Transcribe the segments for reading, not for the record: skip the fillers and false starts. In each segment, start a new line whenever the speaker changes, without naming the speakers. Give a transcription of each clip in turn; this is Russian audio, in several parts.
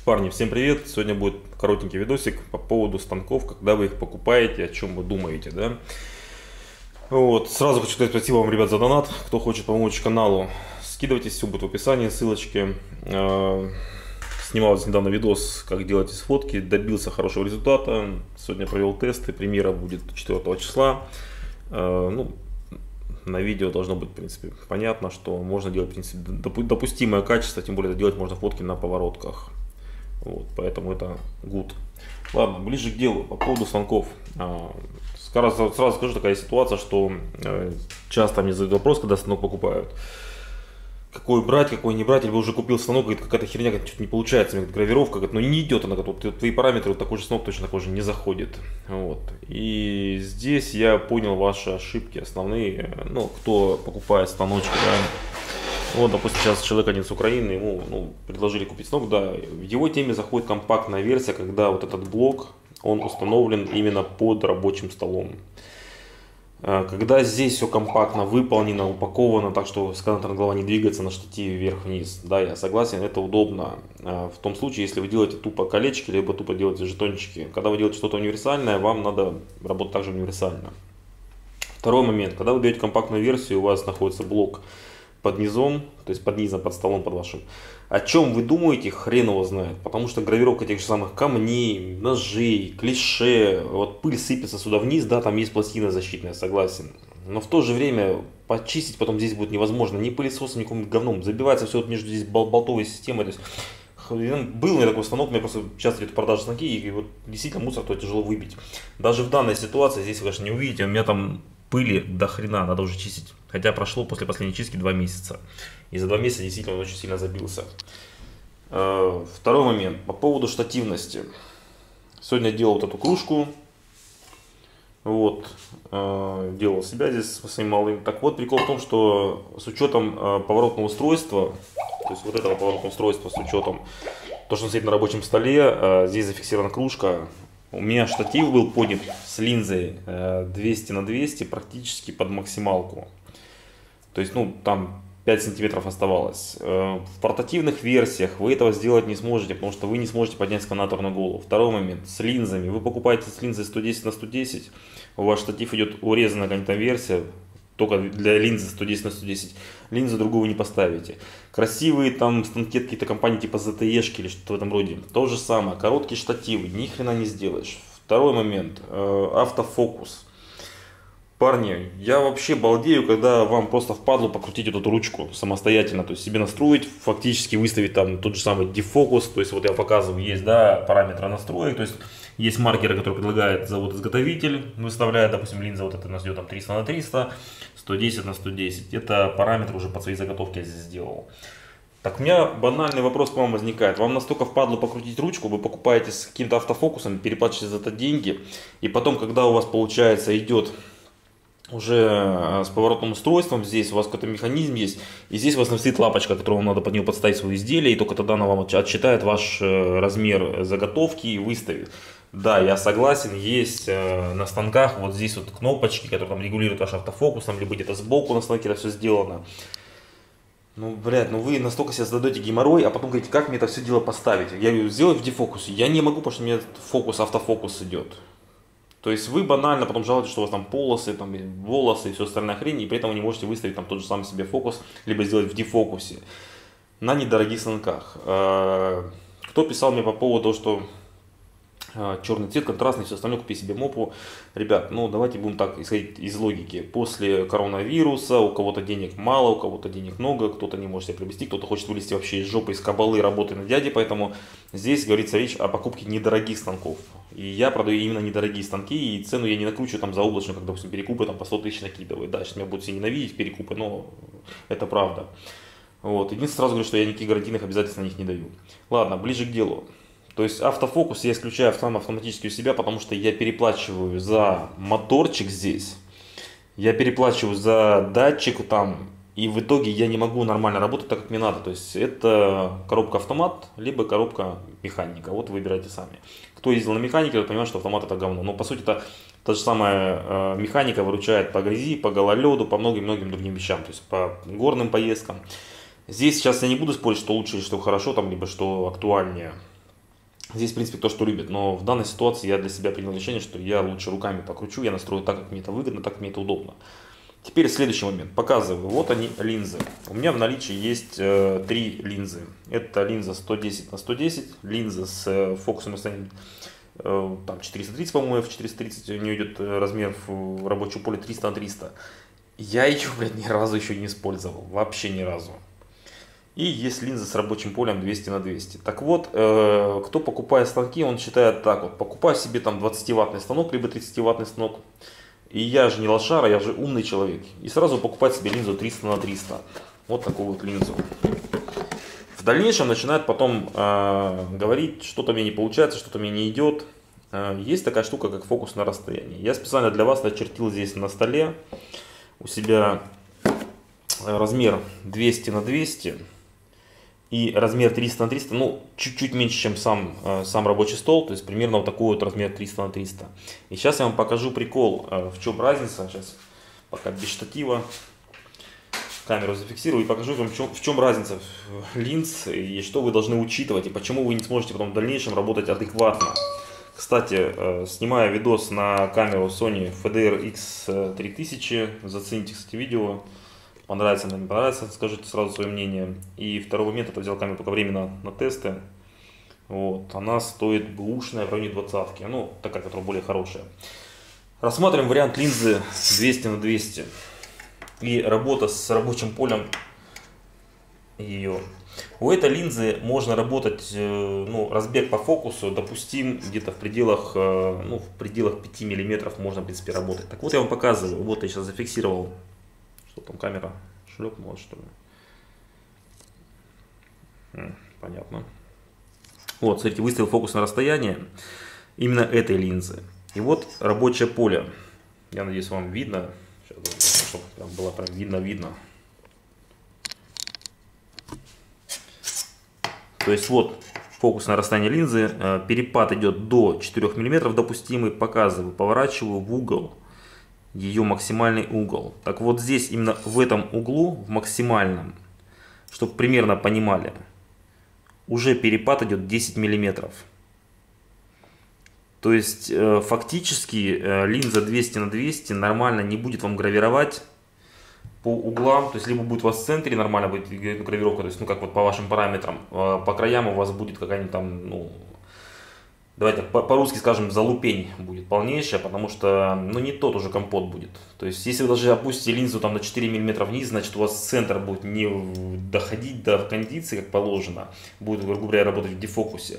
Парни, всем привет! Сегодня будет коротенький видосик по поводу станков, когда вы их покупаете, о чем вы думаете, да? Вот, сразу хочу сказать спасибо вам, ребят, за донат. Кто хочет помочь каналу, скидывайтесь, все будет в описании, ссылочки. Снимал недавно видос, как делать фотки, добился хорошего результата. Сегодня провел тесты, премьера будет 4 числа. Ну, на видео должно быть, в принципе, понятно, что можно делать, в принципе, допустимое качество, тем более это делать можно фотки на поворотках. Вот, поэтому это good. Ладно, ближе к делу, по поводу станков. Сразу скажу, такая ситуация, что часто мне задают вопрос, когда станок покупают. Какой брать, какой не брать, или уже купил станок, говорит, какая-то херня, что-то не получается, говорит, гравировка, говорит, ну не идет она, вот, твои параметры, вот такой же станок точно такой же не заходит. Вот. И здесь я понял ваши ошибки основные, ну, кто покупает станочки, да. Вот, допустим, сейчас человек один с Украины, ему предложили купить станок, да, в его теме заходит компактная версия, когда вот этот блок, он установлен именно под рабочим столом. Когда здесь все компактно выполнено, упаковано, так что сканерная голова не двигается на штативе вверх-вниз, да, я согласен, это удобно. В том случае, если вы делаете тупо колечки, либо тупо делаете жетончики. Когда вы делаете что-то универсальное, вам надо работать также универсально. Второй момент, когда вы берете компактную версию, у вас находится блок под низом, то есть под низом, под столом, под вашим. О чем вы думаете, хрен его знает. Потому что гравировка тех же самых камней, ножей, клише, вот пыль сыпется сюда вниз, да, там есть пластина защитная, согласен. Но в то же время почистить потом здесь будет невозможно. Ни пылесосом, ни каким-нибудь говном. Забивается все вот между здесь болтовой системой. То есть, был у меня такой станок, у меня просто часто идет продажа станки, и вот действительно мусор то тяжело выбить. Даже в данной ситуации, здесь вы, конечно, не увидите, у меня там пыли до хрена, надо уже чистить. Хотя прошло после последней чистки 2 месяца. И за 2 месяца действительно он очень сильно забился. Второй момент. По поводу штативности. Сегодня делал вот эту кружку. Вот. Делал себя здесь со своим малым. Так вот, прикол в том, что с учетом поворотного устройства, то есть вот этого поворотного устройства с учетом, то, что он стоит на рабочем столе, здесь зафиксирована кружка. У меня штатив был поднят с линзой 200 на 200 практически под максималку. То есть, ну, там 5 сантиметров оставалось. В портативных версиях вы этого сделать не сможете, потому что вы не сможете поднять сканатор на голову. Второй момент. С линзами. Вы покупаете с линзой 110 на 110, у вас штатив идет урезанная какая-то версия, только для линзы 110 на 110. Линзу другую вы не поставите. Красивые там станки какие-то компании типа ZTE-шки или что-то в этом роде. То же самое. Короткие штативы. Ни хрена не сделаешь. Второй момент. Автофокус. Парни, я вообще балдею, когда вам просто впадло покрутить эту ручку самостоятельно, то есть себе настроить, фактически выставить там тот же самый дефокус, то есть вот я показываю, есть, да, параметры настроек, то есть есть маркеры, которые предлагает завод-изготовитель, выставляет, допустим, линза вот эта у нас идет там 300 на 300, 110 на 110, это параметры уже под свои заготовки я здесь сделал. Так, у меня банальный вопрос к вам возникает. Вам настолько впадло покрутить ручку, вы покупаете с каким-то автофокусом, переплачиваете за это деньги, и потом, когда у вас получается идет уже с поворотным устройством, здесь у вас какой-то механизм есть, и здесь у вас стоит лапочка, которую вам надо под нее подставить свое изделие, и только тогда она вам отсчитает ваш размер заготовки и выставит. Да, я согласен, есть на станках вот здесь вот кнопочки, которые там регулируют ваш автофокус, там, либо где-то сбоку на станке это все сделано. Ну, блядь, ну вы настолько себе задаете геморрой, а потом говорите, как мне это все дело поставить? Я говорю, сделай в дефокусе. Я не могу, потому что у меня фокус, автофокус идет. То есть вы банально потом жалуетесь, что у вас там полосы, там, волосы и все остальная хрень, и при этом вы не можете выставить там тот же самый себе фокус, либо сделать в дефокусе на недорогих станках. Кто писал мне по поводу того, что черный цвет, контрастный, все остальное, купи себе мопу. Ребят, ну давайте будем так исходить из логики. После коронавируса у кого-то денег мало, у кого-то денег много, кто-то не может себе приобрести, кто-то хочет вылезти вообще из жопы, из кабалы, работы на дяде, поэтому здесь говорится речь о покупке недорогих станков. И я продаю именно недорогие станки, и цену я не накручиваю там заоблачную, как, допустим, перекупы там по 100 тысяч накидывают. Да, сейчас меня будут все ненавидеть перекупы, но это правда. Вот. Единственное, сразу говорю, что я никаких гарантийных обязательств на них не даю. Ладно, ближе к делу. То есть автофокус я исключаю автоматически у себя, потому что я переплачиваю за моторчик здесь, я переплачиваю за датчик там, и в итоге я не могу нормально работать так, как мне надо. То есть это коробка автомат, либо коробка механика. Вот выбирайте сами. Кто ездил на механике, тот понимает, что автомат это говно. Но по сути это та же самая механика выручает по грязи, по гололеду, по многим-многим другим вещам. То есть по горным поездкам. Здесь сейчас я не буду спорить, что лучше или что хорошо, там, либо что актуальнее. Здесь, в принципе, кто что любит, но в данной ситуации я для себя принял решение, что я лучше руками покручу, я настрою так, как мне это выгодно, так, как мне это удобно. Теперь следующий момент. Показываю. Вот они, линзы. У меня в наличии есть 3 линзы. Это линза 110 на 110, линза с фокусным расстоянием там 430, по-моему, f430, у нее идет размер в рабочем поле 300 на 300. Я ее, блядь, ни разу еще не использовал. Вообще ни разу. И есть линза с рабочим полем 200 на 200. Так вот, кто покупает станки, он считает так вот. Покупаю себе там 20-ваттный станок, либо 30-ваттный станок. И я же не лошара, я же умный человек. И сразу покупать себе линзу 300 на 300. Вот такую вот линзу. В дальнейшем начинает потом говорить, что-то мне не получается, что-то мне не идет. Есть такая штука, как фокус на расстоянии. Я специально для вас начертил здесь на столе у себя размер 200 на 200 и размер 300 на 300, ну, чуть-чуть меньше, чем сам рабочий стол, то есть примерно вот такой вот размер 300 на 300. И сейчас я вам покажу прикол, в чем разница. Сейчас пока без штатива камеру зафиксирую и покажу вам, в чем разница линз и что вы должны учитывать и почему вы не сможете потом в дальнейшем работать адекватно. Кстати, снимаю видос на камеру Sony FDR-X3000, зацените, кстати, видео. Понравится или не понравится, скажите сразу свое мнение. И второй момент, это взял камеру только временно на тесты. Вот, она стоит бэушная в районе 20-ки, ну, такая, которая более хорошая. Рассматриваем вариант линзы 200 на 200. И работа с рабочим полем ее. У этой линзы можно работать, ну, разбег по фокусу допустим где-то в пределах, ну, в пределах 5 миллиметров можно, в принципе, работать. Так вот, я вам показываю. Вот я сейчас зафиксировал. Что там, камера шлепнула, что ли? Понятно. Вот, смотрите, выставил фокус на расстояние именно этой линзы. И вот рабочее поле. Я надеюсь, вам видно. Сейчас, чтобы было прям видно. То есть вот фокус на расстояние линзы. Перепад идет до 4 мм допустимый. Показываю, поворачиваю в угол. Ее максимальный угол. Так вот здесь, именно в этом углу, в максимальном, чтобы примерно понимали, уже перепад идет 10 миллиметров. То есть фактически линза 200 на 200 нормально не будет вам гравировать по углам. То есть либо будет у вас в центре нормально будет гравировка, то есть, ну, как вот по вашим параметрам. По краям у вас будет какая-нибудь там, ну, давайте по-русски скажем, залупень будет полнейшая, потому что, ну, не тот уже компот будет. То есть, если вы даже опустите линзу там на 4 мм вниз, значит, у вас центр будет не доходить до кондиции, как положено. Будет, грубо говоря, работать в дефокусе.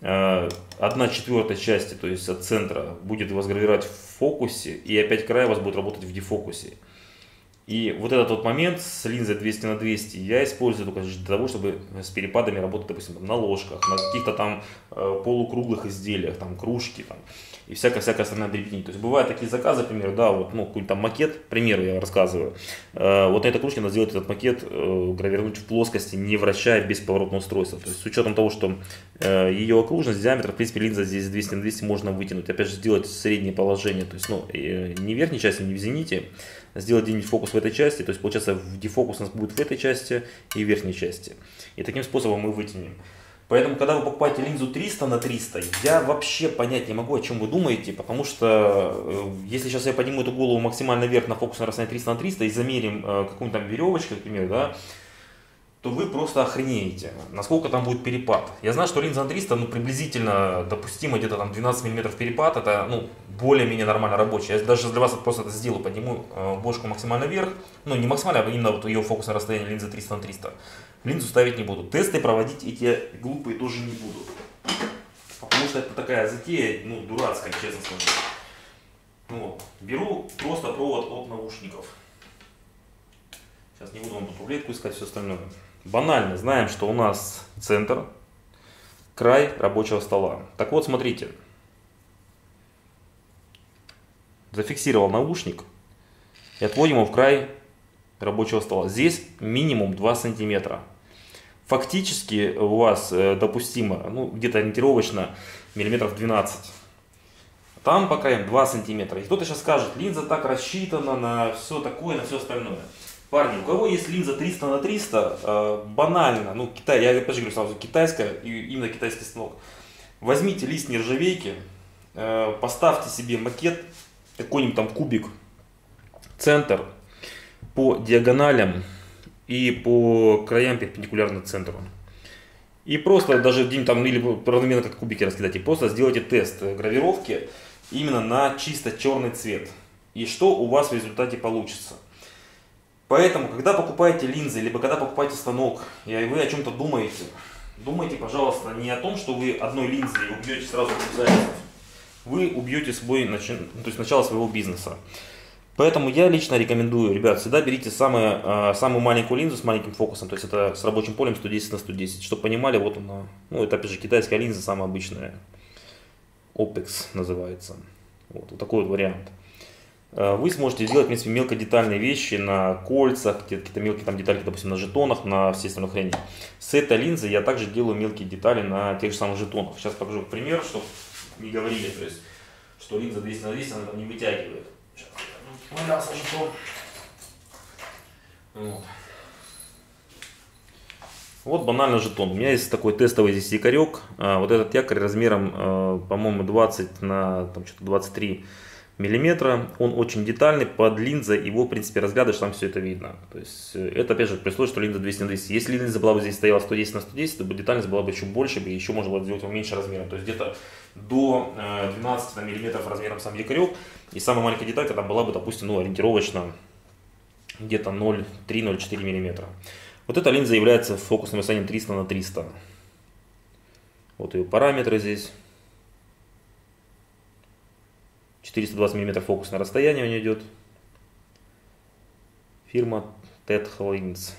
1/4 части, то есть от центра, будет вас гравировать в фокусе, и опять край у вас будет работать в дефокусе. И вот этот вот момент с линзой 200 на 200 я использую только для того, чтобы с перепадами работать, допустим, на ложках, на каких-то там полукруглых изделиях, там кружки там, и всякая остальная дребедень. То есть бывают такие заказы, например, да, вот, ну, какой-то там макет, к примеру, я рассказываю. Вот на этой кружке надо сделать этот макет, гравировать в плоскости, не вращая без поворотного устройства. То есть с учетом того, что ее окружность, диаметр, в принципе, линза здесь 200 на 200 можно вытянуть. Опять же, сделать среднее положение, то есть, ну, не в верхней части, не в зените, сделать где-нибудь фокус в этой части, то есть получается в дефокус у нас будет в этой части и в верхней части. И таким способом мы вытянем. Поэтому, когда вы покупаете линзу 300 на 300, я вообще понять не могу, о чем вы думаете, потому что если сейчас я подниму эту голову максимально вверх на фокус на расстояние 300 на 300 и замерим какую-нибудь там веревочку, к примеру, да, то вы просто охренеете, насколько там будет перепад. Я знаю, что линза на 300, ну, приблизительно допустимо где-то там 12 мм перепад, это, ну, более-менее нормально рабочий. Я даже для вас просто это сделаю, подниму бошку максимально вверх, ну, не максимально, а именно вот ее фокусное расстояние линзы 300 на 300. Линзу ставить не буду. Тесты проводить эти глупые тоже не буду. Потому что это такая затея, ну, дурацкая, честно скажу. Ну, беру просто провод от наушников. Сейчас не буду вам тут рулетку искать, все остальное. Банально, знаем, что у нас центр, край рабочего стола. Так вот, смотрите. Зафиксировал наушник и отводим его в край рабочего стола. Здесь минимум 2 сантиметра. Фактически у вас допустимо, ну, где-то ориентировочно миллиметров 12. Там по краям 2 сантиметра. И кто-то сейчас скажет, линза так рассчитана на все такое, на все остальное. Парни, у кого есть линза 300 на 300, банально, ну, Китай, я опять же говорю сразу, китайская, именно китайский станок. Возьмите лист нержавейки, поставьте себе макет, какой-нибудь там кубик, центр по диагоналям и по краям перпендикулярно центру. И просто даже где-нибудь там или равномерно как кубики раскидайте, просто сделайте тест гравировки именно на чисто черный цвет. И что у вас в результате получится. Поэтому, когда покупаете линзы, либо когда покупаете станок, и вы о чем-то думаете, думайте, пожалуйста, не о том, что вы одной линзой убьете сразу специалистов. Вы убьете свой, то есть начало своего бизнеса. Поэтому я лично рекомендую, ребят, всегда берите самую маленькую линзу с маленьким фокусом, то есть это с рабочим полем 110 на 110, чтобы понимали, вот она, ну это опять же китайская линза, самая обычная, Opex называется, вот такой вот вариант. Вы сможете сделать, в принципе, мелкодетальные вещи на кольцах, какие-то мелкие там детали, допустим, на жетонах, на всей остальной хрени. С этой линзой я также делаю мелкие детали на тех же самых жетонах. Сейчас покажу пример, чтобы не говорили, то есть, что линза 200 на 200, она там не вытягивает. Сейчас. Валялся жетон. Вот банально жетон. У меня есть такой тестовый здесь якорек. Вот этот якорь размером, по-моему, 20 на там, 23 миллиметра. Он очень детальный, под линзой его, в принципе, разглядываешь, там все это видно. То есть это, опять же, при условии, что линза 200 на 200. Если линза была бы здесь стояла 110 на 110, то бы детальность была бы еще больше, и еще можно было сделать его меньше размером. То есть где-то до 12 миллиметров размером сам якорек. И самая маленькая деталь, когда была бы, допустим, ну, ориентировочно где-то 0,3-0,4 миллиметра. Вот эта линза является фокусным расстоянием 300 на 300. Вот ее параметры здесь. 420 мм фокусное расстояние у нее идет. Фирма TED Lens.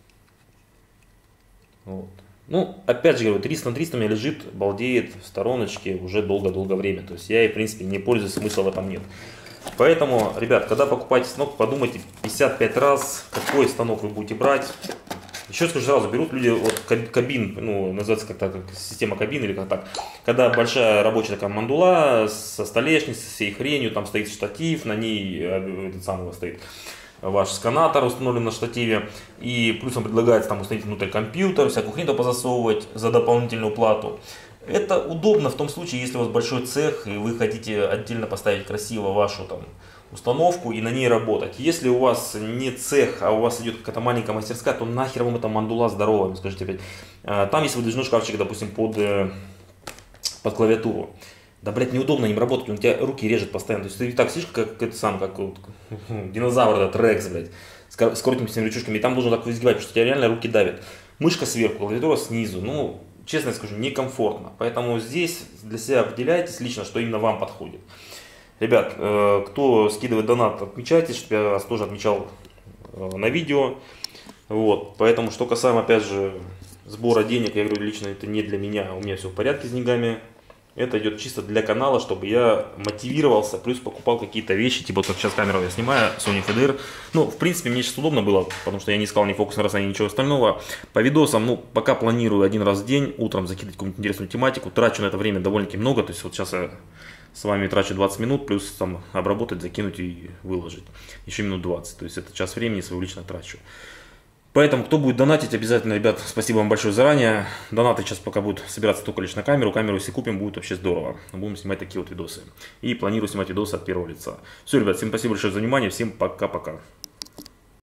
Вот. Ну, опять же говорю, 300 на 300 у меня лежит, балдеет в стороночке уже долго-долго время. То есть я ей, в принципе, не пользуюсь, смысла в этом нет. Поэтому, ребят, когда покупаете станок, подумайте 55 раз, какой станок вы будете брать. Еще скажу сразу, берут люди вот кабин, ну, называется как-то как система кабин или как так. Когда большая рабочая такая мандула со столешницей, со всей хренью, там стоит штатив, на ней этот самый стоит ваш сканатор установлен на штативе. И плюс он предлагается там установить внутрь компьютер, всякую хрень позасовывать за дополнительную плату. Это удобно в том случае, если у вас большой цех и вы хотите отдельно поставить красиво вашу там установку и на ней работать. Если у вас не цех, а у вас идет какая-то маленькая мастерская, то нахер вам эта мандула здоровая, скажите опять. Там есть выдвижной шкафчик, допустим, под клавиатуру. Да, блядь, неудобно им работать, он у тебя руки режет постоянно. То есть ты так сидишь, как это сам, как вот, динозавр, этот Рекс, блядь, с коротенькими ручушками, и там должен так изгибать, потому что у тебя реально руки давят. Мышка сверху, клавиатура снизу, ну, честно скажу, некомфортно. Поэтому здесь для себя определяйтесь лично, что именно вам подходит. Ребят, кто скидывает донат, отмечайтесь, чтобы я вас тоже отмечал на видео. Вот, поэтому, что касаемо, опять же, сбора денег, я говорю, лично это не для меня, у меня все в порядке с деньгами. Это идет чисто для канала, чтобы я мотивировался, плюс покупал какие-то вещи, типа вот как сейчас камеру я снимаю, Sony FDR. Ну, в принципе, мне сейчас удобно было, потому что я не искал ни фокусное расстояние, ничего остального. По видосам, ну, пока планирую один раз в день, утром закидывать какую-нибудь интересную тематику, трачу на это время довольно-таки много, то есть вот сейчас я с вами трачу 20 минут, плюс там обработать, закинуть и выложить. Еще минут 20, то есть это час времени своего лично трачу. Поэтому, кто будет донатить, обязательно, ребят, спасибо вам большое заранее. Донаты сейчас пока будут собираться только лишь на камеру. Камеру, если купим, будет вообще здорово. Будем снимать такие вот видосы. И планирую снимать видосы от первого лица. Все, ребят, всем спасибо большое за внимание. Всем пока-пока.